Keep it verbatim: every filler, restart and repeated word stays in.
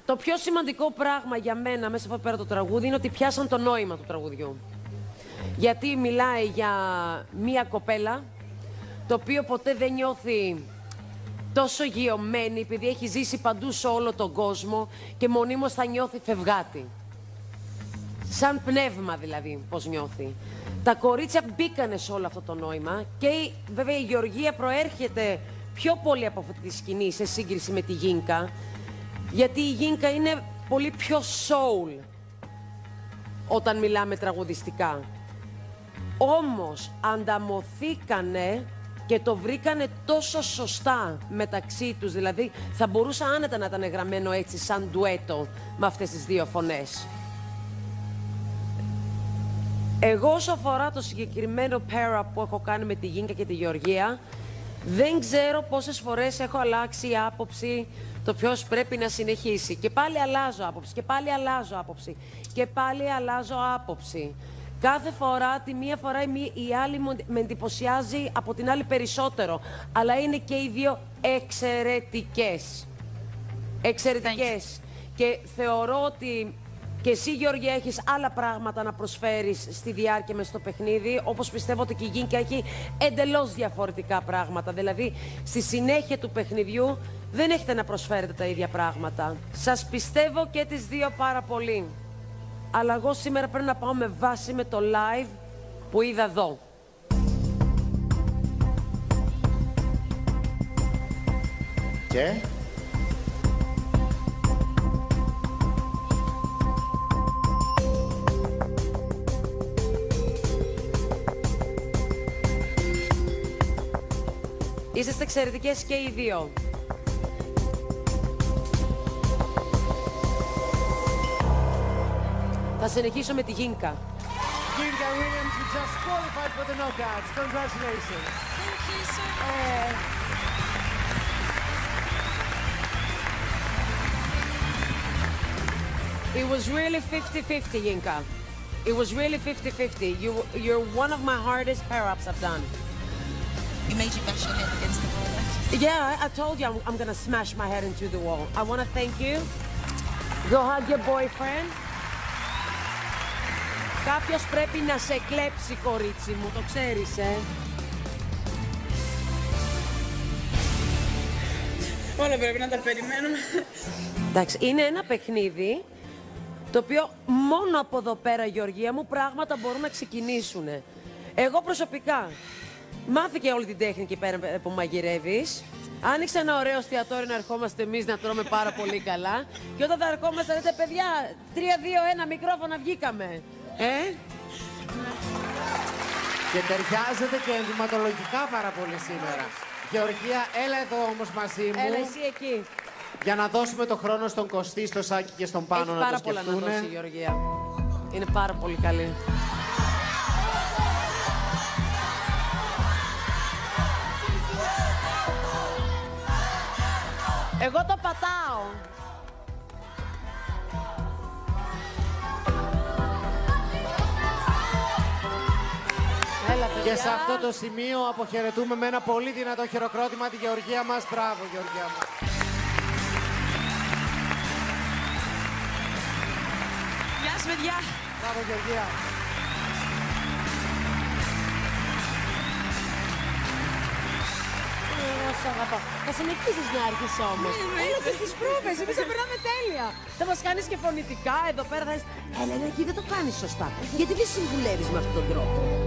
Το πιο σημαντικό πράγμα για μένα μέσα από πέρα το τραγούδι είναι ότι πιάσαν το νόημα του τραγουδιού. Γιατί μιλάει για μία κοπέλα, το οποίο ποτέ δεν νιώθει τόσο γειωμένη, επειδή έχει ζήσει παντού σε όλο τον κόσμο και μονίμως θα νιώθει φευγάτη. Σαν πνεύμα δηλαδή, πώς νιώθει. Τα κορίτσια μπήκανε σε όλο αυτό το νόημα και βέβαια η Γεωργία προέρχεται πιο πολύ από αυτή τη σκηνή σε σύγκριση με τη Γίνκα, γιατί η Γίνκα είναι πολύ πιο soul όταν μιλάμε τραγουδιστικά. Όμως ανταμωθήκανε και το βρήκανε τόσο σωστά μεταξύ τους, δηλαδή θα μπορούσα άνετα να ήταν γραμμένο έτσι σαν ντουέτο με αυτές τις δύο φωνές. Εγώ όσο αφορά το συγκεκριμένο pair-up που έχω κάνει με τη Γίνκα και τη Γεωργία, δεν ξέρω πόσες φορές έχω αλλάξει η άποψη το ποιος πρέπει να συνεχίσει. Και πάλι αλλάζω άποψη, και πάλι αλλάζω άποψη, και πάλι αλλάζω άποψη. Κάθε φορά, τη μία φορά η άλλη με εντυπωσιάζει από την άλλη περισσότερο. Αλλά είναι και οι δύο εξαιρετικές. Εξαιρετικές. Και θεωρώ ότι και εσύ, Γεωργία, έχεις άλλα πράγματα να προσφέρεις στη διάρκεια μες στο παιχνίδι, όπως πιστεύω ότι και η Γίνκα έχει εντελώς διαφορετικά πράγματα. Δηλαδή, στη συνέχεια του παιχνιδιού δεν έχετε να προσφέρετε τα ίδια πράγματα. Σας πιστεύω και τις δύο πάρα πολύ. Αλλά εγώ σήμερα πρέπει να πάω με βάση με το live που είδα εδώ. Και... Είσαστε εξαιρετικές και οι δύο. Θα συνεχίσω με τη Γίνκα. Γίνκα Williams, you just qualified for the knockouts. Congratulations. Thank you so much. It was really fifty fifty, Yinka. It was really fifty fifty. You, you're one of my hardest pair-ups I've done. You made you bash your head against the wall. Yeah, I, I told you I'm, I'm going to smash my head into the wall. I want to thank you. Go hug your boyfriend. Κάποιος πρέπει να σε κλέψει, κορίτσι μου, το ξέρεις, ε. Όλα πρέπει να τα περιμένουμε. Εντάξει, είναι ένα παιχνίδι το οποίο μόνο από εδώ πέρα, Γεωργία μου, πράγματα μπορούν να ξεκινήσουν. Εγώ προσωπικά μάθηκε όλη την τέχνικη πέρα που μαγειρεύεις. Άνοιξε ένα ωραίο εστιατόριο να ερχόμαστε εμείς να τρώμε πάρα πολύ καλά. Και όταν θα ερχόμαστε, λέτε, παιδιά, τρία, δύο, ένα, μικρόφωνα, βγήκαμε. Ε? Και ταιριάζεται και ενδυματολογικά πάρα πολύ σήμερα. Γεωργία, έλα εδώ όμως μαζί μου. Έλα εσύ εκεί. Για να δώσουμε το χρόνο στον Κωστή, στο Σάκη και στον Πάνο να το σκεφτούνε. Έχει πάρα πολλά να δώσει η Γεωργία. Είναι πάρα πολύ καλή. Εγώ το πατάω. Έλα, και σε αυτό το σημείο αποχαιρετούμε με ένα πολύ δυνατό χειροκρότημα τη Γεωργία μας. Μπράβο, Γεωργία μου. Γεια σας, παιδιά. Μπράβο, Γεωργία. Θα συνεχίσεις να έρχεσαι όμως. Έλα και στις πρόβες, εμείς θα περνάμε τέλεια. Θα μας κάνεις και φωνητικά εδώ πέρα, θα είσαι... Έλα, εκεί δεν το κάνεις σωστά. Γιατί δεν συμβουλεύεις με αυτόν τον τρόπο.